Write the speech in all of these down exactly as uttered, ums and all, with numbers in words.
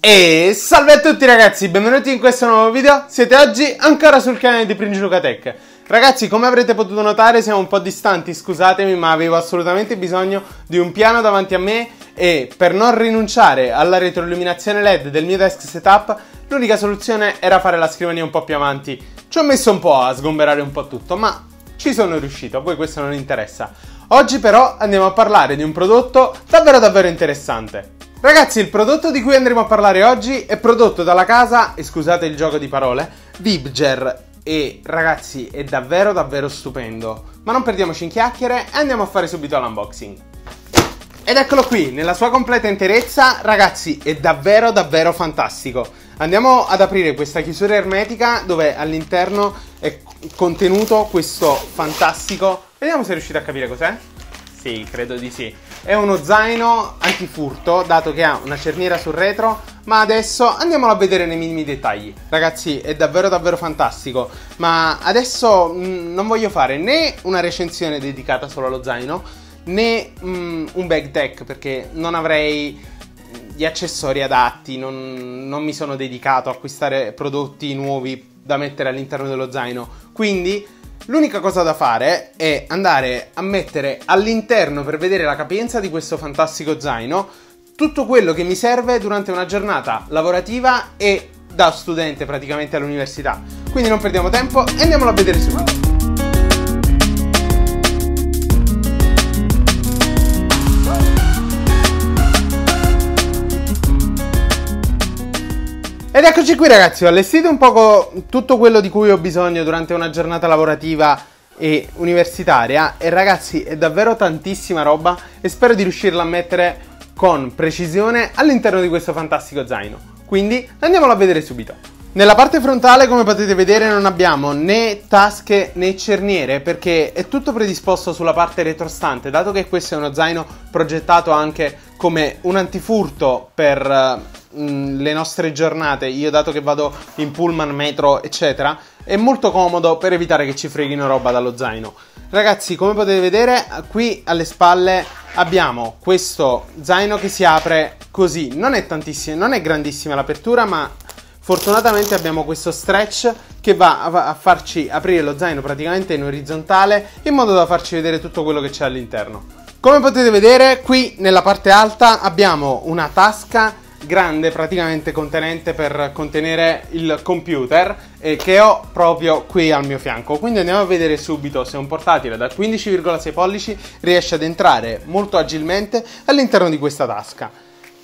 E salve a tutti ragazzi, benvenuti in questo nuovo video. Siete oggi ancora sul canale di Prince Luca Tech. Ragazzi, come avrete potuto notare siamo un po' distanti, scusatemi, ma avevo assolutamente bisogno di un piano davanti a me e per non rinunciare alla retroilluminazione L E D del mio desk setup l'unica soluzione era fare la scrivania un po' più avanti. Ci ho messo un po' a sgomberare un po' tutto, ma ci sono riuscito, a voi questo non interessa. Oggi però andiamo a parlare di un prodotto davvero davvero interessante. Ragazzi, il prodotto di cui andremo a parlare oggi è prodotto dalla casa, e scusate il gioco di parole, Vibger, e ragazzi è davvero davvero stupendo. Ma non perdiamoci in chiacchiere e andiamo a fare subito l'unboxing. Ed eccolo qui, nella sua completa interezza, ragazzi è davvero davvero fantastico. Andiamo ad aprire questa chiusura ermetica dove all'interno è contenuto questo fantastico... Vediamo se riuscite a capire cos'è. Sì, credo di sì. È uno zaino antifurto, dato che ha una cerniera sul retro, ma adesso andiamolo a vedere nei minimi dettagli. Ragazzi, è davvero davvero fantastico, ma adesso mh, non voglio fare né una recensione dedicata solo allo zaino, né mh, un bag tech, perché non avrei gli accessori adatti, non, non mi sono dedicato a acquistare prodotti nuovi da mettere all'interno dello zaino, quindi... l'unica cosa da fare è andare a mettere all'interno, per vedere la capienza di questo fantastico zaino, tutto quello che mi serve durante una giornata lavorativa e da studente praticamente all'università. Quindi non perdiamo tempo e andiamolo a vedere subito. Ed eccoci qui ragazzi, ho allestito un poco tutto quello di cui ho bisogno durante una giornata lavorativa e universitaria e ragazzi è davvero tantissima roba e spero di riuscirla a mettere con precisione all'interno di questo fantastico zaino. Quindi andiamolo a vedere subito. Nella parte frontale, come potete vedere, non abbiamo né tasche né cerniere perché è tutto predisposto sulla parte retrostante, dato che questo è uno zaino progettato anche come un antifurto per... le nostre giornate. Io, dato che vado in pullman, metro eccetera, è molto comodo per evitare che ci freghino roba dallo zaino. Ragazzi, come potete vedere qui alle spalle abbiamo questo zaino che si apre così. Non è tantissimo, non è grandissima l'apertura, ma fortunatamente abbiamo questo stretch che va a farci aprire lo zaino praticamente in orizzontale, in modo da farci vedere tutto quello che c'è all'interno. Come potete vedere qui nella parte alta abbiamo una tasca grande, praticamente contenente per contenere il computer, eh, che ho proprio qui al mio fianco. Quindi andiamo a vedere subito se un portatile da quindici virgola sei pollici riesce ad entrare molto agilmente all'interno di questa tasca.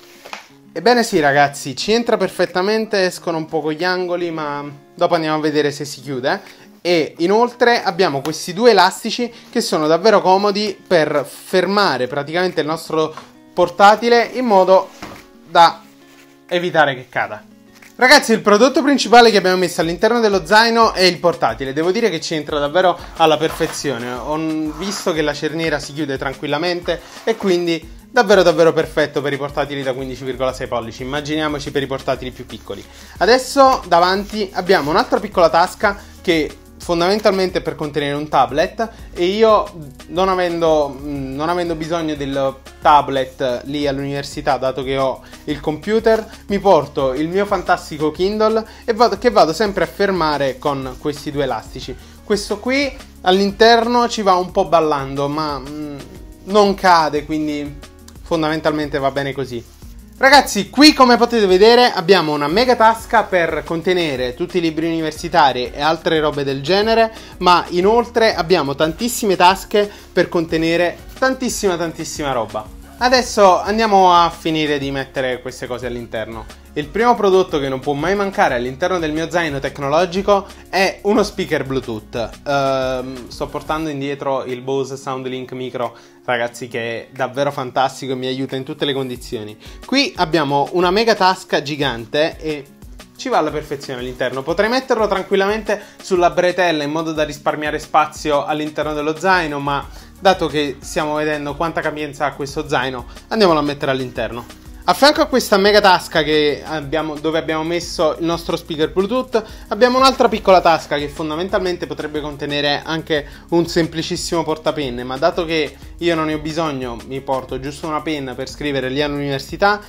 Ebbene sì ragazzi, ci entra perfettamente, escono un po' gli angoli, ma dopo andiamo a vedere se si chiude. E inoltre abbiamo questi due elastici che sono davvero comodi per fermare praticamente il nostro portatile in modo da evitare che cada. Ragazzi, il prodotto principale che abbiamo messo all'interno dello zaino è il portatile. Devo dire che ci entra davvero alla perfezione. Ho visto che la cerniera si chiude tranquillamente e quindi davvero davvero perfetto per i portatili da quindici virgola sei pollici. Immaginiamoci per i portatili più piccoli. Adesso davanti abbiamo un'altra piccola tasca che fondamentalmente per contenere un tablet, e io non avendo, non avendo bisogno del tablet lì all'università, dato che ho il computer, mi porto il mio fantastico Kindle e vado, che vado sempre a fermare con questi due elastici. Questo qui all'interno ci va un po' ballando, ma mm, non cade, quindi fondamentalmente va bene così. Ragazzi, qui come potete vedere abbiamo una mega tasca per contenere tutti i libri universitari e altre robe del genere, ma inoltre abbiamo tantissime tasche per contenere tantissima tantissima roba. Adesso andiamo a finire di mettere queste cose all'interno. Il primo prodotto che non può mai mancare all'interno del mio zaino tecnologico è uno speaker Bluetooth. Uh, sto portando indietro il Bose SoundLink Micro, ragazzi, che è davvero fantastico e mi aiuta in tutte le condizioni. Qui abbiamo una mega tasca gigante e ci va alla perfezione all'interno. Potrei metterlo tranquillamente sulla bretella in modo da risparmiare spazio all'interno dello zaino, ma dato che stiamo vedendo quanta capienza ha questo zaino, andiamolo a mettere all'interno. A fianco a questa mega tasca che abbiamo, dove abbiamo messo il nostro speaker Bluetooth, abbiamo un'altra piccola tasca che fondamentalmente potrebbe contenere anche un semplicissimo portapenne, ma dato che io non ne ho bisogno, mi porto giusto una penna per scrivere lì all'università,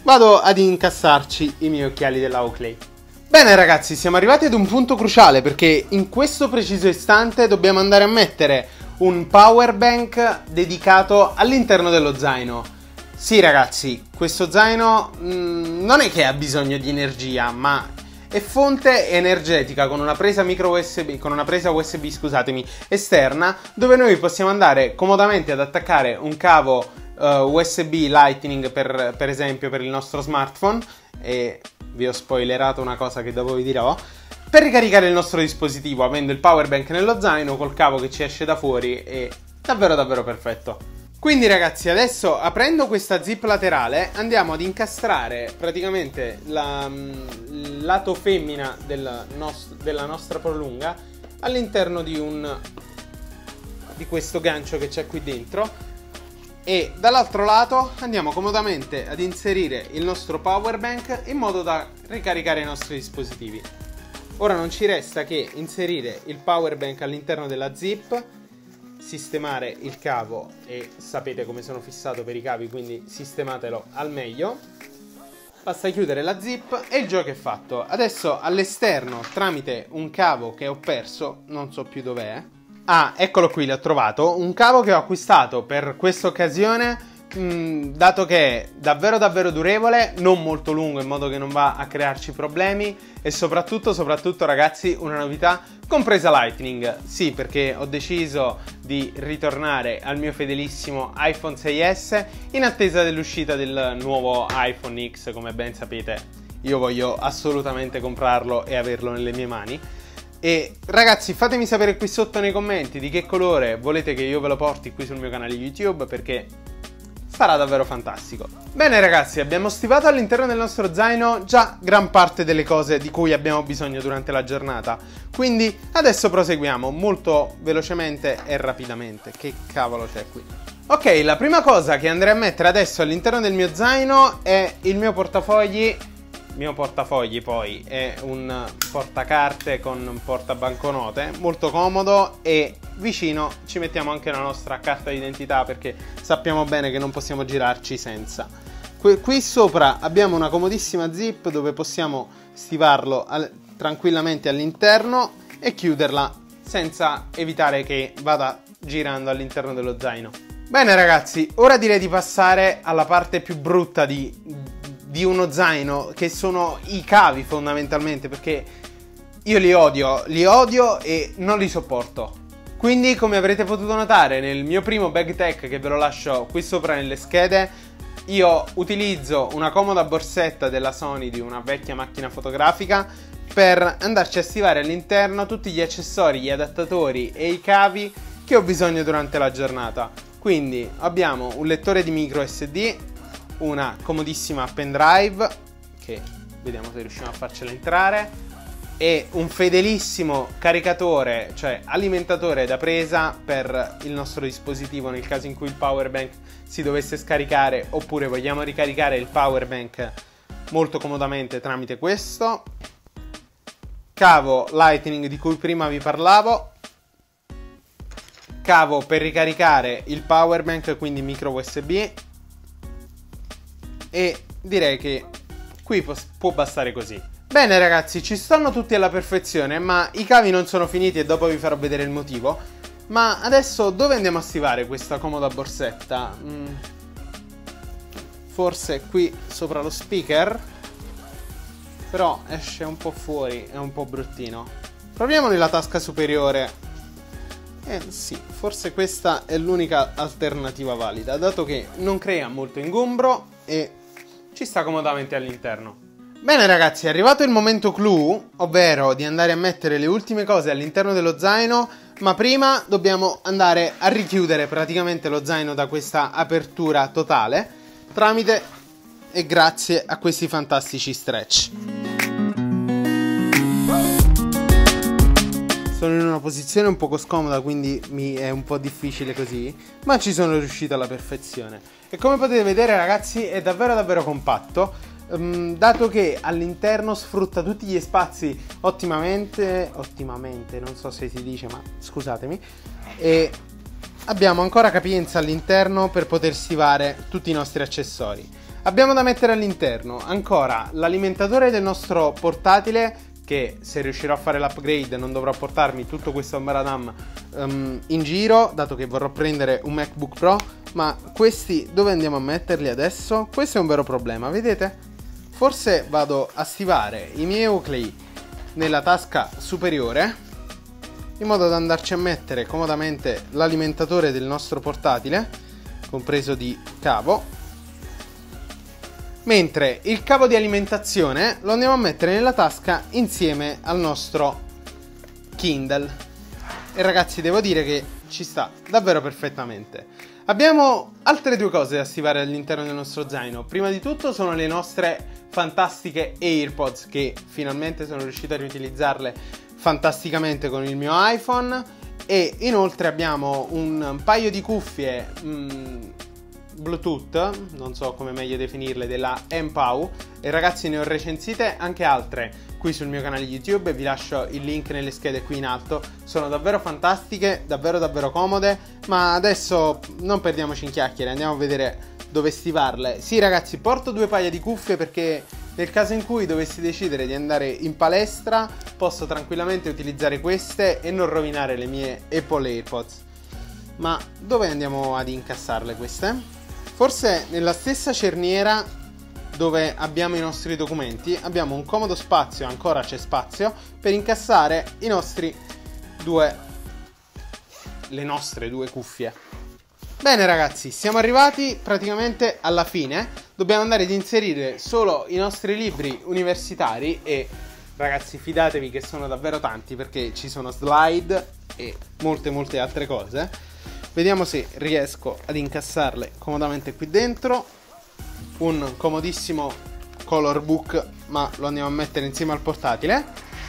vado ad incassarci i miei occhiali della Oakley. Bene ragazzi, siamo arrivati ad un punto cruciale perché in questo preciso istante dobbiamo andare a mettere un power bank dedicato all'interno dello zaino. Sì ragazzi, questo zaino mh, non è che ha bisogno di energia, ma è fonte energetica con una presa micro U S B, con una presa U S B, scusatemi, esterna, dove noi possiamo andare comodamente ad attaccare un cavo uh, U S B Lightning per, per esempio per il nostro smartphone, e vi ho spoilerato una cosa che dopo vi dirò, per ricaricare il nostro dispositivo avendo il power bank nello zaino col cavo che ci esce da fuori. È davvero davvero perfetto. Quindi ragazzi, adesso aprendo questa zip laterale andiamo ad incastrare praticamente la, il lato femmina del nost- della nostra prolunga all'interno di un di questo gancio che c'è qui dentro, e dall'altro lato andiamo comodamente ad inserire il nostro power bank in modo da ricaricare i nostri dispositivi. Ora non ci resta che inserire il power bank all'interno della zip, sistemare il cavo, e sapete come sono fissato per i cavi, quindi sistematelo al meglio. Basta chiudere la zip e il gioco è fatto. Adesso all'esterno, tramite un cavo che ho perso, non so più dov'è. Ah, eccolo qui, l'ho trovato. Un cavo che ho acquistato per questa occasione, mh, dato che è davvero davvero durevole, non molto lungo in modo che non va a crearci problemi, e soprattutto, soprattutto ragazzi, una novità, compresa Lightning. Sì, perché ho deciso di ritornare al mio fedelissimo iPhone sei S in attesa dell'uscita del nuovo iPhone X. Come ben sapete, io voglio assolutamente comprarlo e averlo nelle mie mani. E ragazzi, fatemi sapere qui sotto nei commenti di che colore volete che io ve lo porti qui sul mio canale YouTube, perché sarà davvero fantastico. Bene ragazzi, abbiamo stivato all'interno del nostro zaino già gran parte delle cose di cui abbiamo bisogno durante la giornata, quindi adesso proseguiamo molto velocemente e rapidamente. Che cavolo c'è qui? Ok, la prima cosa che andrei a mettere adesso all'interno del mio zaino è il mio portafogli. Il mio portafogli poi è un portacarte con un portabanconote molto comodo, e vicino ci mettiamo anche la nostra carta d'identità perché sappiamo bene che non possiamo girarci senza. Qui, qui sopra abbiamo una comodissima zip dove possiamo stivarlo al, tranquillamente all'interno e chiuderla senza evitare che vada girando all'interno dello zaino. Bene ragazzi, ora direi di passare alla parte più brutta di... di uno zaino, che sono i cavi fondamentalmente, perché io li odio, li odio e non li sopporto. Quindi, come avrete potuto notare nel mio primo bag tech, che ve lo lascio qui sopra nelle schede, io utilizzo una comoda borsetta della Sony di una vecchia macchina fotografica per andarci a stivare all'interno tutti gli accessori, gli adattatori e i cavi che ho bisogno durante la giornata. Quindi abbiamo un lettore di micro S D, una comodissima pendrive, che vediamo se riusciamo a farcela entrare, e un fedelissimo caricatore, cioè alimentatore da presa per il nostro dispositivo nel caso in cui il power bank si dovesse scaricare, oppure vogliamo ricaricare il power bank molto comodamente tramite questo. Cavo Lightning di cui prima vi parlavo, cavo per ricaricare il power bank, quindi micro U S B, e direi che qui può bastare così. Bene ragazzi, ci stanno tutti alla perfezione, ma i cavi non sono finiti e dopo vi farò vedere il motivo. Ma adesso dove andiamo a stivare questa comoda borsetta? Mm, forse qui sopra lo speaker, però esce un po' fuori, è un po' bruttino. Proviamo nella tasca superiore. Eh sì, forse questa è l'unica alternativa valida, dato che non crea molto ingombro e ci sta comodamente all'interno. Bene ragazzi, è arrivato il momento clou, ovvero di andare a mettere le ultime cose all'interno dello zaino, ma prima dobbiamo andare a richiudere praticamente lo zaino da questa apertura totale tramite e grazie a questi fantastici stretch. Sono in una posizione un poco scomoda, quindi mi è un po' difficile così, ma ci sono riuscito alla perfezione. E come potete vedere ragazzi, è davvero davvero compatto, um, dato che all'interno sfrutta tutti gli spazi ottimamente, ottimamente, non so se si dice, ma scusatemi, e abbiamo ancora capienza all'interno per poter stivare tutti i nostri accessori. Abbiamo da mettere all'interno ancora l'alimentatore del nostro portatile, che se riuscirò a fare l'upgrade non dovrò portarmi tutto questo ambaradam um, in giro, dato che vorrò prendere un MacBook Pro. Ma questi dove andiamo a metterli adesso? Questo è un vero problema, vedete? Forse vado a stivare i miei Oakley nella tasca superiore, in modo da andarci a mettere comodamente l'alimentatore del nostro portatile, compreso di cavo, mentre il cavo di alimentazione lo andiamo a mettere nella tasca insieme al nostro Kindle. E ragazzi, devo dire che ci sta davvero perfettamente. Abbiamo altre due cose da stivare all'interno del nostro zaino. Prima di tutto sono le nostre fantastiche AirPods, che finalmente sono riuscito a riutilizzarle fantasticamente con il mio iPhone. E inoltre abbiamo un paio di cuffie mh, Bluetooth, non so come meglio definirle, della M P O W. E ragazzi, ne ho recensite anche altre qui sul mio canale YouTube e vi lascio il link nelle schede qui in alto. Sono davvero fantastiche, davvero davvero comode. Ma adesso non perdiamoci in chiacchiere, andiamo a vedere dove stivarle. Sì ragazzi, porto due paia di cuffie perché nel caso in cui dovessi decidere di andare in palestra posso tranquillamente utilizzare queste e non rovinare le mie Apple AirPods. Ma dove andiamo ad incassarle queste? Forse nella stessa cerniera dove abbiamo i nostri documenti. Abbiamo un comodo spazio, ancora c'è spazio per incassare i nostri due le nostre due cuffie. Bene ragazzi, siamo arrivati praticamente alla fine. Dobbiamo andare ad inserire solo i nostri libri universitari e ragazzi, fidatevi che sono davvero tanti, perché ci sono slide e molte molte altre cose. Vediamo se riesco ad incassarle comodamente qui dentro. Un comodissimo color book, ma lo andiamo a mettere insieme al portatile.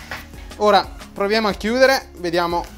Ora proviamo a chiudere, vediamo.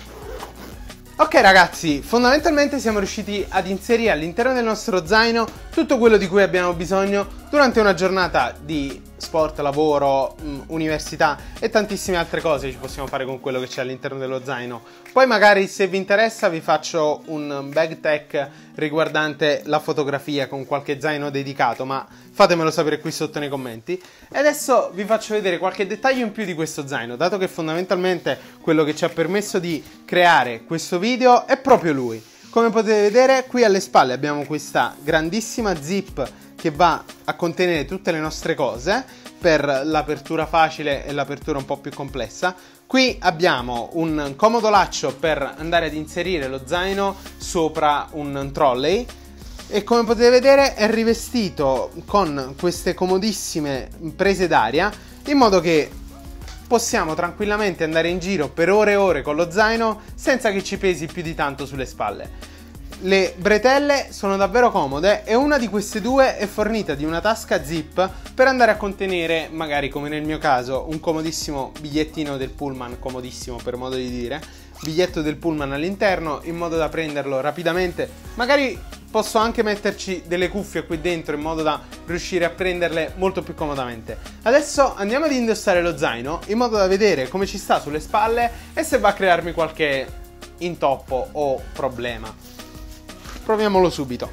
Ok ragazzi, fondamentalmente siamo riusciti ad inserire all'interno del nostro zaino tutto quello di cui abbiamo bisogno durante una giornata di sport, lavoro, mh, università e tantissime altre cose ci possiamo fare con quello che c'è all'interno dello zaino. Poi magari, se vi interessa, vi faccio un bag tech riguardante la fotografia con qualche zaino dedicato, ma fatemelo sapere qui sotto nei commenti. E adesso vi faccio vedere qualche dettaglio in più di questo zaino, dato che fondamentalmente quello che ci ha permesso di creare questo video è proprio lui. Come potete vedere, qui alle spalle abbiamo questa grandissima zip che va a contenere tutte le nostre cose per l'apertura facile e l'apertura un po' più complessa. Qui abbiamo un comodo laccio per andare ad inserire lo zaino sopra un trolley e come potete vedere è rivestito con queste comodissime prese d'aria, in modo che possiamo tranquillamente andare in giro per ore e ore con lo zaino senza che ci pesi più di tanto sulle spalle. Le bretelle sono davvero comode e una di queste due è fornita di una tasca zip per andare a contenere, magari come nel mio caso, un comodissimo bigliettino del pullman, comodissimo per modo di dire, biglietto del pullman all'interno, in modo da prenderlo rapidamente. Magari posso anche metterci delle cuffie qui dentro in modo da riuscire a prenderle molto più comodamente. Adesso andiamo ad indossare lo zaino in modo da vedere come ci sta sulle spalle e se va a crearmi qualche intoppo o problema. Proviamolo subito.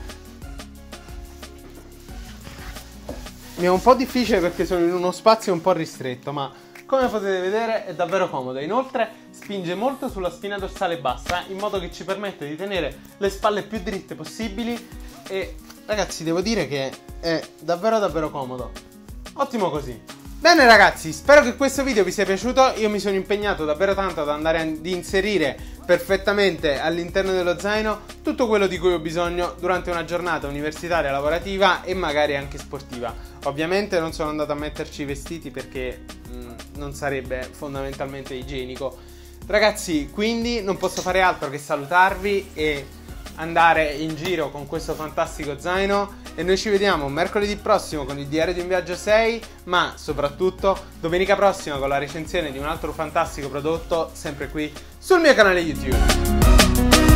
Mi è un po' difficile perché sono in uno spazio un po' ristretto, ma come potete vedere è davvero comodo. Inoltre spinge molto sulla spina dorsale bassa, in modo che ci permette di tenere le spalle più dritte possibili. E ragazzi, devo dire che è davvero davvero comodo. Ottimo così. Bene ragazzi, spero che questo video vi sia piaciuto. Io mi sono impegnato davvero tanto ad andare ad inserire perfettamente all'interno dello zaino tutto quello di cui ho bisogno durante una giornata universitaria, lavorativa e magari anche sportiva. Ovviamente non sono andato a metterci i vestiti perché mh, non sarebbe fondamentalmente igienico. Ragazzi, quindi non posso fare altro che salutarvi e andare in giro con questo fantastico zaino, e noi ci vediamo mercoledì prossimo con il Diario di un Viaggio sei, ma soprattutto domenica prossima con la recensione di un altro fantastico prodotto, sempre qui sul mio canale YouTube.